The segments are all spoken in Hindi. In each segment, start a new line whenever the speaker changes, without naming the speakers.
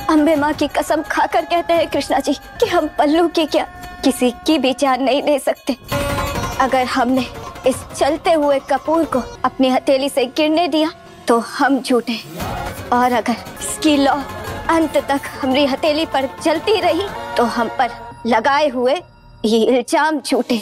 अम्बे माँ की कसम खाकर कहते हैं कृष्णा जी कि हम पल्लू की क्या किसी की भी जान नहीं ले सकते। अगर हमने इस चलते हुए कपूर को अपनी हथेली से गिरने दिया तो हम झूठे, और अगर इसकी लौ अंत तक हमारी हथेली पर चलती रही तो हम पर लगाए हुए ये इल्जाम झूठे।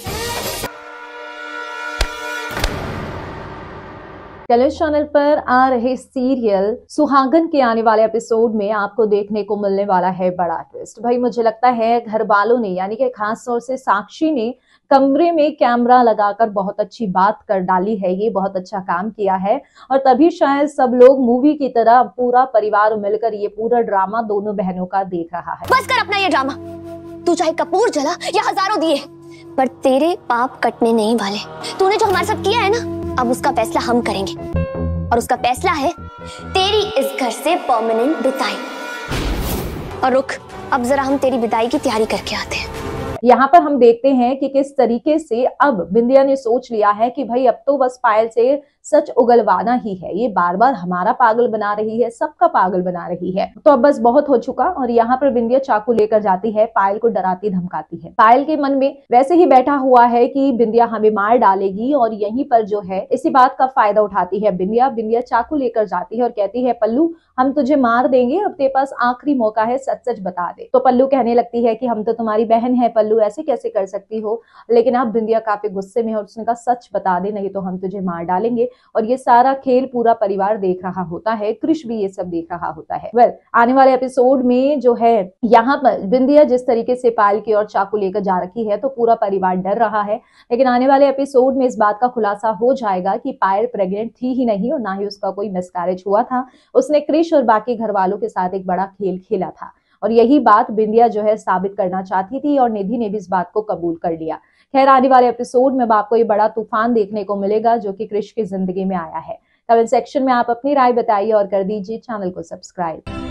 कलर्स चैनल पर आ रहे सीरियल सुहागन के आने वाले एपिसोड में आपको देखने को मिलने वाला है बड़ा ट्विस्ट। भाई मुझे लगता है घर वालों ने यानी कि खास तौर से साक्षी ने कमरे में कैमरा लगाकर बहुत अच्छी बात कर डाली है, ये बहुत अच्छा काम किया है। और तभी शायद सब लोग मूवी की तरह पूरा परिवार मिलकर ये पूरा ड्रामा दोनों बहनों का देख रहा है।
बस कर अपना ये ड्रामा। तू चाहे कपूर जला या हजारों दिए, पर तेरे पाप कटने नहीं वाले। तूने जो हमारे साथ किया है ना, अब उसका फैसला हम करेंगे, और उसका फैसला है तेरी इस घर से परमानेंट विदाई। और रुक, अब जरा हम तेरी विदाई की तैयारी करके आते हैं।
यहाँ पर हम देखते हैं कि किस तरीके से अब बिंदिया ने सोच लिया है कि भाई अब तो बस पायल से सच उगलवाना ही है। ये बार बार हमारा पागल बना रही है, सबका पागल बना रही है, तो अब बस बहुत हो चुका। और यहाँ पर बिंदिया चाकू लेकर जाती है, पायल को डराती धमकाती है। पायल के मन में वैसे ही बैठा हुआ है कि बिंदिया हमें मार डालेगी, और यहीं पर जो है इसी बात का फायदा उठाती है बिंदिया चाकू लेकर जाती है और कहती है पल्लू हम तुझे मार देंगे, अब तेरे पास आखिरी मौका है, सच सच बता दे। तो पल्लू कहने लगती है कि हम तो तुम्हारी बहन है पल्लू, ऐसे कैसे कर सकती हो। लेकिन अब बिंदिया काफी गुस्से में है और उसने कहा सच बता दे, नहीं तो हम तुझे मार डालेंगे। और ये सारा खेल पूरा परिवार देख रहा होता है, कृष भी ये सब देख रहा होता है। आने वाले एपिसोड में जो है यहाँ पर बिंदिया जिस तरीके से पायल की ओर चाकू लेकर जा रखी है तो पूरा परिवार डर रहा है। लेकिन आने वाले एपिसोड में इस बात का खुलासा हो जाएगा कि पायल प्रेग्नेंट थी ही नहीं और ना ही उसका कोई मिसकैरेज हुआ था। उसने कृष और बाकी घर वालों के साथ एक बड़ा खेल खेला था, और यही बात बिंदिया जो है साबित करना चाहती थी, और निधि ने भी इस बात को कबूल कर लिया। खैर आने वाले एपिसोड में आपको ये बड़ा तूफान देखने को मिलेगा जो कि कृष की जिंदगी में आया है। कमेंट सेक्शन में आप अपनी राय बताइए और कर दीजिए चैनल को सब्सक्राइब।